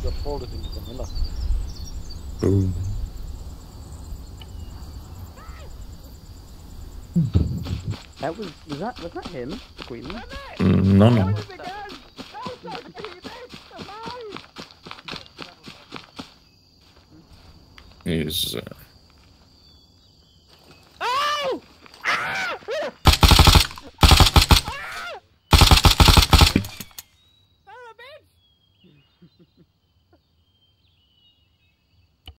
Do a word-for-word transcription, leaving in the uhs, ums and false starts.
got folded into vanilla. Boom. That was was that was that him? Queen? Mm, no, no. He's uh,